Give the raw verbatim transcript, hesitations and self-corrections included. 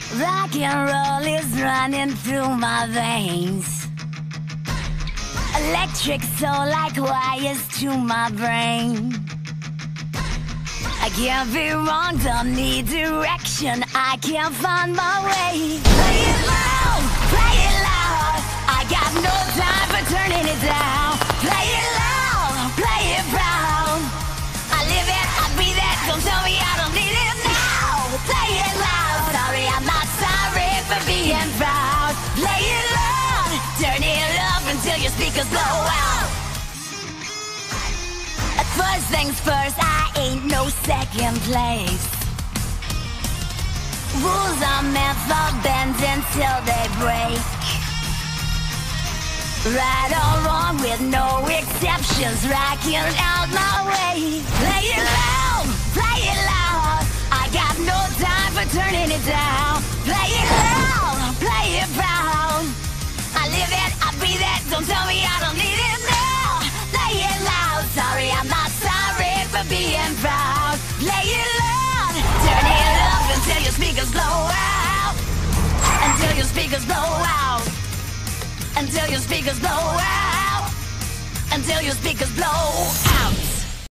Rock and roll is running through my veins. Electric soul like wires to my brain. I can't be wrong, don't need direction, I can't find my way. Play it loud, play it loud, I got no time for turning it down. Play it loud, play it proud, I live it, I breathe it, don't tell me I don't need it now. Play it loud, sorry I'm not sorry for being proud. Play it loud, turn it up until your speakers blow out. First things first, I ain't no second place. Rules are meant for bend until they break. Right or wrong with no exceptions, rocking out my way. Play it loud, play it loud, I got no time for turning it down. Play it loud, play it proud, I live it, I breathe it, don't tell me I don't need it now. Play it loud, sorry I'm not sorry for being proud. Play it loud, turn it up until your speakers blow out. Until your speakers blow out. Until your speakers blow out. Until your speakers blow out.